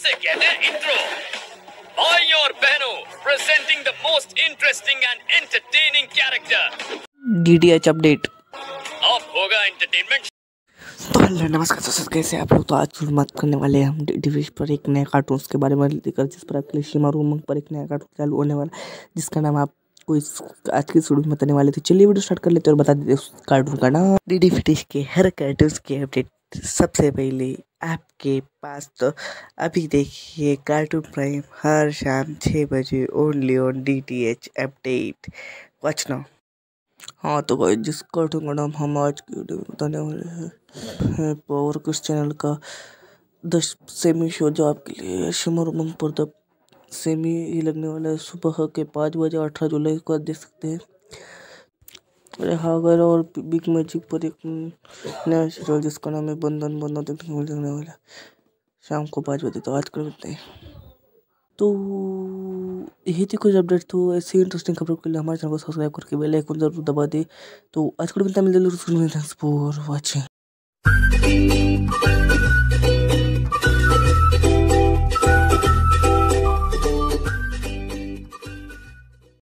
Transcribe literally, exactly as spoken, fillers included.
इसे कहते हैं इंट्रो। भाइयों और बहनों, presenting the most interesting and entertaining character, DDH update. अब होगा एंटरटेनमेंट। तो हेलो नमस्कार दोस्तों, कैसे आप लोग। तो आज शुरू बात करने वाले हैं हम डीडीएच पर एक नए कार्टून्स के बारे में लेकर, जिस पर आपके लिए शिमारू उमंग पर एक नया कार्टून चालू होने वाला है, जिसका नाम आपको इस आज की शुरू में बताने वाले थे। चलिए वीडियो स्टार्ट कर लेते हैं और बता देते उस कार्टून का नाम। डीडी फिटिश के हर कार्टून्स की अपडेट सबसे पहले आपके पास। तो अभी देखिए कार्टून प्राइम हर शाम छः बजे only on DDH update. Watch now. हाँ तो भाई, जिस कार्टून का नाम हम आज की वीडियो में बताने वाले हैं, पावर किस चैनल का द सेमी शो, जो आपके लिए शेमरू उमंग पर द सेमी ही लगने वाला है सुबह के पाँच बजे अठारह जुलाई को, आप देख सकते हैं। अरे हागर और बिग मैजिक पर एक नया सीरियल जिसका नाम है बंधन बंधन देखने को लगने वाला है शाम को पाँच बजे। तो आज कर लेते हैं। तो यही थी कुछ अपडेट। तो ऐसी इंटरेस्टिंग खबरों के लिए हमारे चैनल को सब्सक्राइब करके बेल आइकन जरूर दबा दे। तो आज को मिलता है, मिलते हैं। Thanks for watching.